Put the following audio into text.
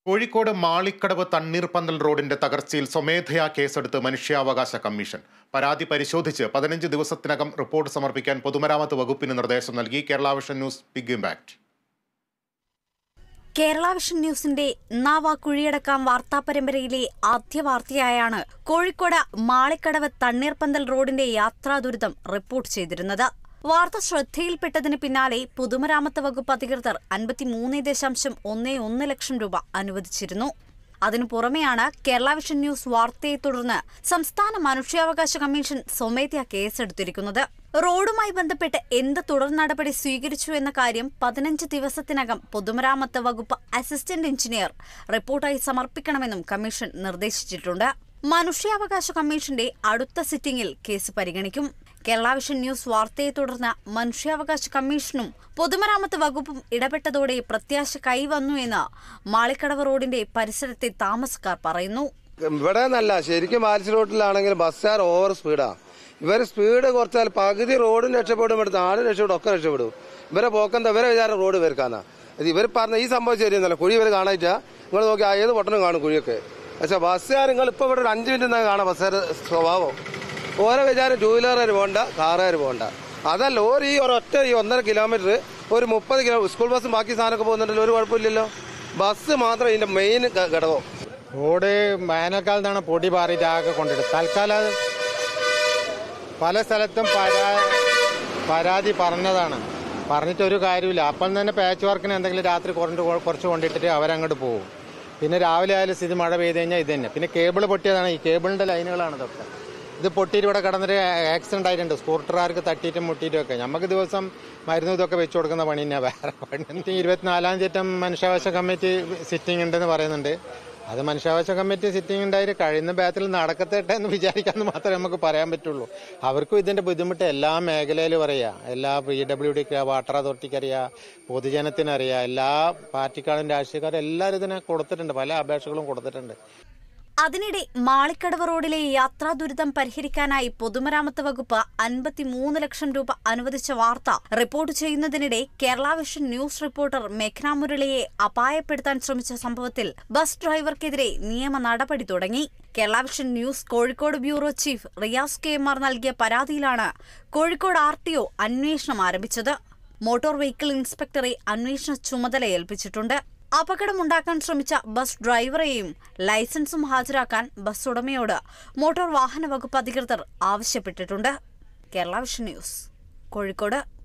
കോഴിക്കോട് മാളിക്കടവ് തണ്ണീർപ്പന്തൽ റോഡിന്റെ തകർച്ചയിൽ സ്വമേധയാ കേസെടുത്ത് മനുഷ്യാവകാശ കമ്മീഷൻ. പരാതി പരിശോധിച്ച് 15 ദിവസത്തിനകം റിപ്പോർട്ട് സമർപ്പിക്കാൻ പൊതുമരാമത്ത് വകുപ്പിന് നിർദ്ദേശം നൽകി. Kerala vision news big impact. Kerala vision ന്യൂസിന്റെ നാവാ കുഴിയടക്കാം വാർത്താ പരമ്പരയിലെ ആദ്യ വാർത്തയായാണ് കോഴിക്കോട് മാളിക്കടവ് തണ്ണീർപ്പന്തൽ റോഡിന്റെ യാത്രാ ദുരിതം റിപ്പോർട്ട് ചെയ്തിരുന്നത്. വാർത്ത ശ്രദ്ധയിൽപ്പെട്ടതിന് പിന്നാലെ പൊതുമരാമത്ത് വകുപ്പ് അധികൃതർ 53.11 ലക്ഷം രൂപ അനുവദിച്ചിരുന്നു. അതിനു പുറമെയാണ് കേരള വിഷൻ ന്യൂസ് വാർത്തയെ തുടർന്ന് സംസ്ഥാന മനുഷ്യാവകാശ കമ്മീഷൻ സ്വമേധയാ കേസെടുത്തിരിക്കുന്നത്. റോഡുമായി ബന്ധപ്പെട്ട് എന്ത് തുടർ നടപടി സ്വീകരിച്ചു എന്ന കാര്യം 15 ദിവസത്തിനകം പൊതുമരാമത്ത് വകുപ്പ് അസിസ്റ്റന്റ് എഞ്ചിനീയർ റിപ്പോർട്ടായി സമർപ്പിക്കണമെന്നും കമ്മീഷൻ നിർദ്ദേശിച്ചിട്ടുണ്ട്. മനുഷ്യാവകാശ കമ്മീഷന്റെ അടുത്ത സിറ്റിംഗിൽ കേസ് പരിഗണിക്കും. കേരള വിഷൻ ന്യൂസ് വാർത്തയെ തുടർന്ന് മനുഷ്യാവകാശ കമ്മീഷനും പൊതുമരാമത്ത് വകുപ്പും ഇടപെട്ടതോടെ പ്രത്യാശ കൈവന്നു എന്ന് മാളിക്കടവ് റോഡിന്റെ പരിസരത്തെ താമസക്കാർ പറയുന്നു. ഇവിടെ നല്ല ശരിക്കും വാൽസ് റോഡിലാണെങ്കിൽ ബസ്സാർ ഓവർ സ്പീഡാ. ഇവർ സ്പീഡ് കുറച്ചാൽ പകുതി റോഡും രക്ഷപ്പെടും, എടുത്ത് ആടും രക്ഷപ്പെടും, ഒക്കെ രക്ഷപ്പെടും. ഇവരെ പോക്കെന്താ, ഇവരെ വിചാരം റോഡ് പേർക്കാന്നാ. ഇവർ പറഞ്ഞ ഈ സംഭവം ശരിയെന്നല്ല. കുഴി ഇവർ കാണായിട്ടാ. നിങ്ങൾ നോക്കി ഏത് പൊട്ടനും കാണും കുഴിയൊക്കെ. പക്ഷെ ബസ്സുകാർ നിങ്ങൾ ഇപ്പൊ ഇവിടെ ഒരു 5 മിനിറ്റ് കാണാം ബസ്സുകാർ സ്വഭാവം. ഓരോ വിചാരം 2 വീലറുകാർ പോകണ്ട, കാറുകാർ പോകണ്ട. അതല്ല ഈ ഒരൊറ്റ 1.5 കിലോമീറ്റർ ഒരു 30 കിലോമീറ്റർ സ്കൂൾ ബസ്സും ബാക്കി സാധനമൊക്കെ പോകുന്നുണ്ടല്ലോ, ഒരു കുഴപ്പമില്ലല്ലോ. ബസ് മാത്രം ഇതിന്റെ മെയിൻ ഘടകം. റോഡ് വേനൽക്കാലത്താണ് പൊടി പാറിയിട്ട് ആകെ കൊണ്ടിട്ട്. തൽക്കാലം പല സ്ഥലത്തും പരാതി പറഞ്ഞിട്ടൊരു കാര്യമില്ല. അപ്പം തന്നെ പാച്ച് വർക്കിന് എന്തെങ്കിലും രാത്രി കുറച്ച് കൊണ്ടിട്ടിട്ട് അവരങ്ങോട്ട് പോകും. പിന്നെ രാവിലെ ആയാലും സ്ഥിതി മഴ പെയ്ത് കഴിഞ്ഞാൽ ഇത് തന്നെ. പിന്നെ കേബിൾ പൊട്ടിയതാണ്, ഈ കേബിളിൻ്റെ ലൈനുകളാണ് ഇതൊക്കെ. ഇത് പൊട്ടിയിട്ട് ഇവിടെ കിടന്നിട്ട് ആക്സിഡന്റ് ആയിട്ടുണ്ട്. സ്കൂട്ടറുകാർക്ക് തട്ടിയിട്ടും മുട്ടിയിട്ടും ഒക്കെ. നമുക്ക് ദിവസം മരുന്ന് ഇതൊക്കെ വെച്ചു കൊടുക്കുന്ന പണി തന്നെ, വേറെ പണി. 24-ാം തീയതി മനുഷ്യാവകാശ കമ്മിറ്റി സിറ്റിംഗ് ഉണ്ടെന്ന് പറയുന്നുണ്ട്. അത് മനുഷ്യാവകാശ കമ്മിറ്റി സിറ്റിംഗ് ഉണ്ടായിട്ട് കഴിയുന്ന ബാത്തിൽ നടക്കട്ടെ എന്ന് വിചാരിക്കാമെന്ന് മാത്രമേ നമുക്ക് പറയാൻ പറ്റുള്ളൂ. അവർക്കും ഇതിന്റെ ബുദ്ധിമുട്ട് എല്ലാ മേഖലയിലും അറിയാം. എല്ലാ PWDക്ക്, വാട്ടർ അതോറിറ്റിക്ക് അറിയാം, പൊതുജനത്തിനറിയാം. എല്ലാ പാർട്ടിക്കാരും രാഷ്ട്രീയക്കാരും എല്ലാവരും ഇതിനെ കൊടുത്തിട്ടുണ്ട്, പല അപേക്ഷകളും കൊടുത്തിട്ടുണ്ട്. അതിനിടെ മാളിക്കടവ് റോഡിലെ യാത്രാ ദുരിതം പരിഹരിക്കാനായി പൊതുമരാമത്ത് വകുപ്പ് 53 ലക്ഷം രൂപ അനുവദിച്ച വാർത്ത റിപ്പോർട്ട് ചെയ്യുന്നതിനിടെ കേരള വിഷൻ ന്യൂസ് റിപ്പോർട്ടർ മേഘ്ന മുരളിയെ അപായപ്പെടുത്താൻ ശ്രമിച്ച സംഭവത്തിൽ ബസ് ഡ്രൈവർക്കെതിരെ നിയമ നടപടി തുടങ്ങി. Kerala vision news Kozhikode bureau chief Riyas KMR നൽകിയ പരാതിയിലാണ് കോഴിക്കോട് RTO അന്വേഷണം ആരംഭിച്ചത്. മോട്ടോർ വെഹിക്കിൾ ഇൻസ്പെക്ടറെ അന്വേഷണ ചുമതല ഏൽപ്പിച്ചിട്ടുണ്ട്. അപകടമുണ്ടാക്കാൻ ശ്രമിച്ച ബസ് ഡ്രൈവറെയും ലൈസൻസും ഹാജരാക്കാൻ ബസ് ഉടമയോട് മോട്ടോർ വാഹന വകുപ്പ് അധികൃതർ ആവശ്യപ്പെട്ടിട്ടുണ്ട്. Kerala vision news Kozhikode.